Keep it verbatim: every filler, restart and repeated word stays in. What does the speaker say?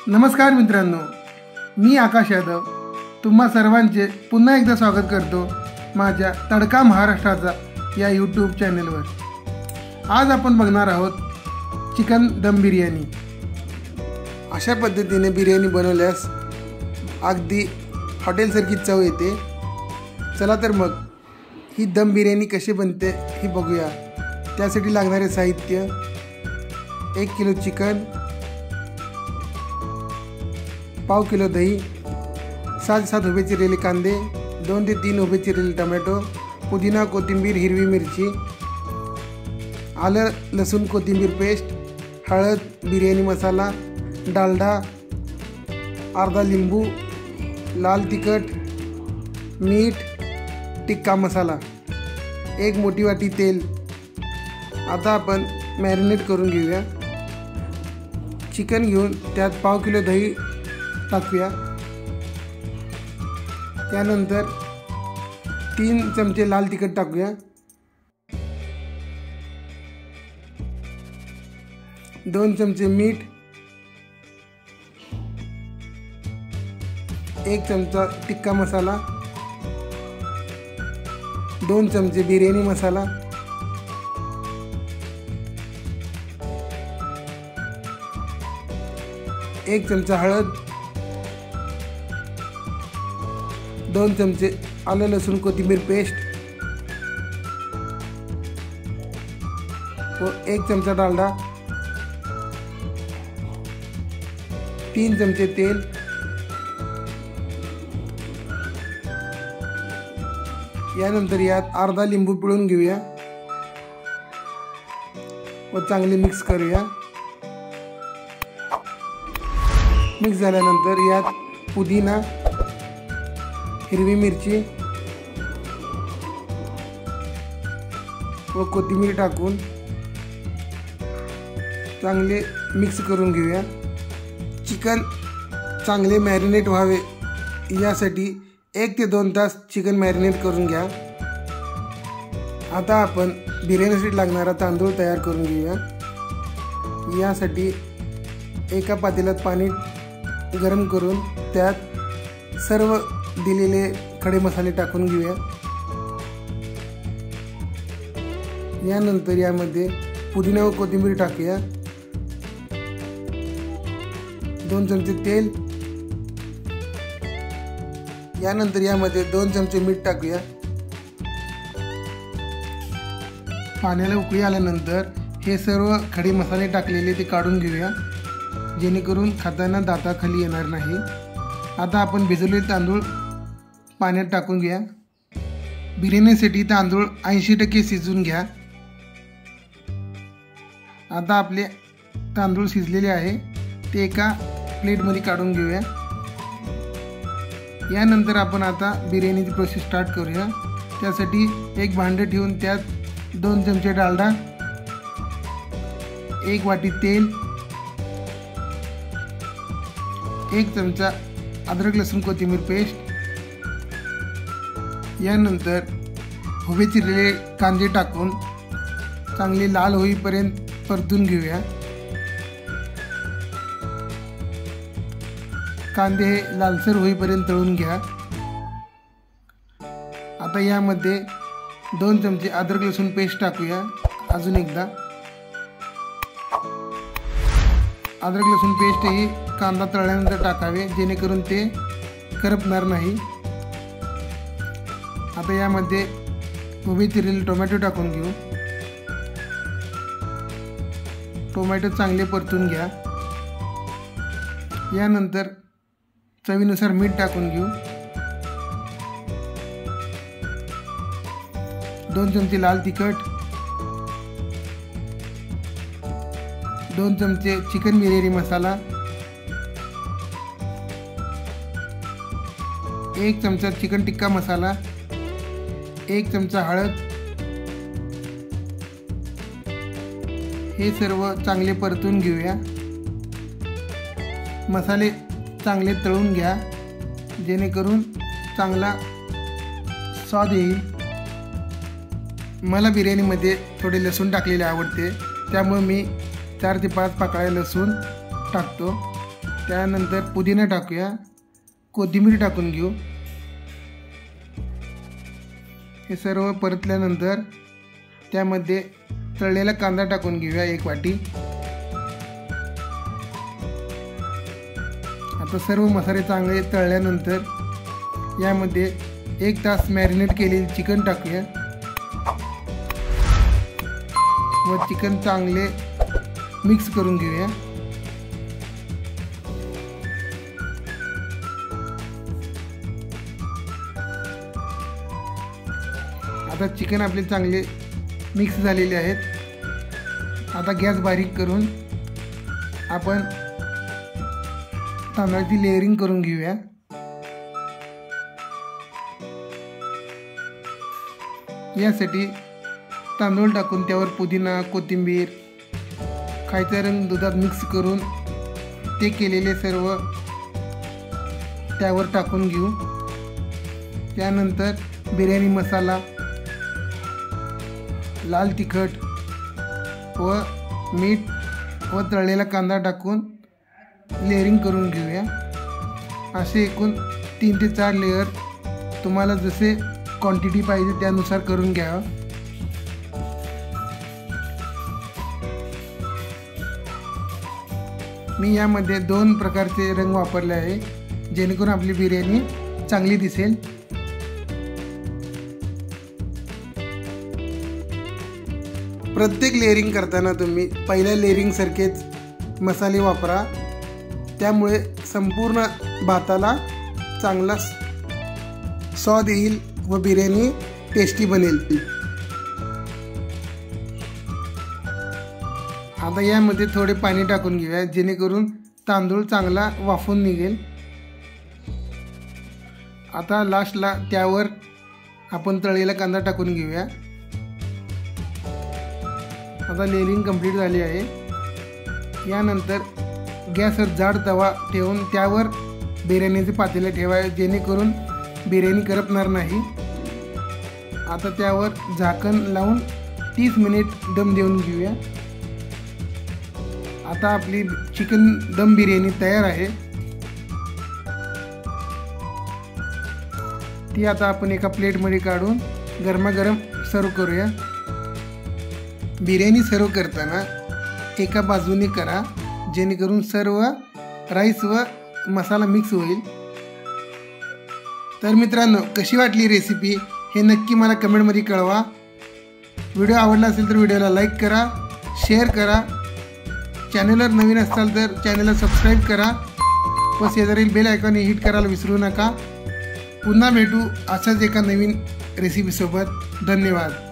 नमस्कार मित्रांनो, मी आकाश यादव तुम्हा सर्वांचे पुन्हा एकदा स्वागत करतो माझ्या तडका महाराष्ट्राचा या यूट्यूब चॅनलवर। आज आपण बघणार आहोत चिकन दम बिर्याणी। अशा पद्धतीने बिर्याणी बनवल्यास अगदी हॉटेलसारखी चव येते। चला तर मग ही दम बिर्याणी कशी बनते ही बघूया। त्यासाठी लागणारे साहित्य: एक किलो चिकन, पाव किलो दही, सात सात उभे चिरलेले कांदे, दोन ते तीन उभे चिरलेले टोमॅटो, पुदिना, कोथिंबीर, हिरवी मिरची, आलं लसूण कोथिंबीर पेस्ट, हळद, बिर्याणी मसाला, डालडा, अर्धा लिंबू, लाल तिखट, मीठ, टिक्का मसाला, एक मोठी वाटी तेल। आता आपण मॅरिनेट करून घेऊया। चिकन घेऊन त्यात पाव किलो दही टाकूया। त्यानंतर तीन चमचे लाल तिखट टाकूया, दोन चमचे मीठ, एक चमचा टिक्का मसाला, दोन चमचे बिर्याणी मसाला, एक चमचा हळद, दोन चमचे आलं लसूण कोथिंबीर पेस्ट व एक चमचा डालडा, तीन चमचे तेल, यानंतर यात अर्धा लिंबू पिळून घेऊया व चांगले मिक्स करूया। मिक्स झाल्यानंतर यात पुदिना, हिरवी मिरची व कोथिंबीर टाकून चांगले मिक्स करून घेऊया। चिकन चांगले मॅरिनेट व्हावे यासाठी एक ते दोन तास चिकन मॅरिनेट करून घ्या। आता आपण बिर्याणीसाठी लागणारा तांदूळ तयार करून घेऊया। यासाठी एका पातेल्यात पाणी गरम करून त्यात सर्व दिलेले खडे मसाले टाकून घेऊया। यानंतर यामध्ये पुदिना व कोथिंबीर टाकूया, दोन चमचे तेल, यानंतर यामध्ये दोन चमचे मीठ टाकूया। पाण्याला उकळी आल्यानंतर हे सर्व खडे मसाले टाकलेले ते काढून घेऊया, जेणेकरून खाताना दाताखाली येणार नाही। आता आपण भिजवलेले तांदूळ पाण्यात टाकून घ्या। बिर्याणीसाठी तांदूळ ऐंशी टक्के शिजवून घ्या। आता आपले तांदूळ शिजलेले आहे ते एका प्लेटमध्ये काढून घेऊया। यानंतर आपण आता बिर्याणीची प्रोसेस स्टार्ट करूया। त्यासाठी एक भांडं ठेवून त्यात दोन चमचे डालडा, एक वाटी तेल, एक चमचा अद्रक लसूण कोथिंबीर पेस्ट, यानंतर उभे चिरलेले कांदे टाकून चांगले लाल होईपर्यंत परतून घेऊया। कांदे हे लालसर होईपर्यंत तळून घ्या। आता यामध्ये दोन चमचे अद्रक लसूण पेस्ट टाकूया। अजून एकदा अद्रक लसूण पेस्ट ही कांदा तळल्यानंतर टाकावे, जेणेकरून ते करपणार नाही। आता यामध्ये उभे चिरलेले टोमॅटो टाकून घेऊ। टोमॅटो चांगले परतून घ्या। यानंतर चवीनुसार मीठ टाकून घेऊ, दोन चमचे लाल तिखट, दोन चमचे चिकन बिर्याणी मसाला, एक चमचा चिकन टिक्का मसाला, एक चमचा हळद, हे सर्व चांगले परतून घेऊया। मसाले चांगले तळून घ्या, जेणेकरून चांगला स्वाद येईल। मला बिर्याणीमध्ये थोडे लसूण टाकलेले आवडते, त्यामुळे मी चार ते पाच पाकळ्या लसूण टाकतो। त्यानंतर पुदिना टाकूया, कोथिंबीर टाकून घेऊ। हे सर्व परतल्यानंतर त्यामध्ये तळलेला कांदा टाकून घेऊया एक वाटी। आता सर्व मसाले चांगले तळल्यानंतर यामध्ये एक तास मॅरिनेट केलेले चिकन टाकूया व चिकन चांगले मिक्स करून घेऊया। आता चिकन आपले चांगले मिक्स झालेले आहेत। आता गॅस बारीक करून आपण तांदळाची लेयरिंग करून घेऊया। यासाठी तांदूळ टाकून त्यावर पुदिना, कोथिंबीर, खायचा रंग दुधात मिक्स करून ते केलेले सर्व त्यावर टाकून घेऊ। त्यानंतर बिर्याणी मसाला, लाल तिखट व मीठ व तळलेला कांदा टाकून लेयरिंग करून घेऊया। असे एकूण तीन ते चार लेयर तुम्हाला जसे क्वांटिटी पाहिजे त्यानुसार करून घ्या। मी यामध्ये दोन प्रकारचे रंग वापरले आहे जेणेकरून आपली बिर्याणी चांगली दिसेल। प्रत्येक लेयरिंग करताना तुम्ही पहिल्या लेयरिंग सारखेच मसाले वापरा, त्यामुळे संपूर्ण भाताला चांगला स्वाद येईल व बिर्याणी टेस्टी बनेल। आता यामध्ये थोडे पाणी टाकून घेऊया जेणेकरून तांदूळ चांगला वाफून निघेल। आता लास्टला त्यावर आपण तळलेला कांदा टाकून घेऊया। आता लेयरिंग कंप्लीट झाली आहे। यानंतर गॅसवर जाड तवा ठेवून त्यावर बिर्याणीचे पातेले ठेवावे जेणेकरून बिर्याणी करपणार नाही। आता त्यावर झाकण लावून तीस मिनिट दम देऊन घेऊया। आता आपली चिकन दम बिर्याणी तयार आहे। ती आता आपण एका प्लेटमध्ये काढून गरमागरम सर्व करूया। बिर्याणी सर्व करताना एका बाजूने करा जेणेकरून सर्व राईस व मसाला मिक्स होईल। तर मित्रांनो, कशी वाटली रेसिपी हे नक्की मला कमेंटमध्ये कळवा। व्हिडिओ आवडला असेल तर व्हिडिओला लाईक करा, शेअर करा। चॅनलवर नवीन असाल तर चॅनलला सबस्क्राईब करा व शेजारील बेल आयकॉन हिट करायला विसरू नका। पुन्हा भेटू अशाच एका नवीन रेसिपीसोबत। धन्यवाद।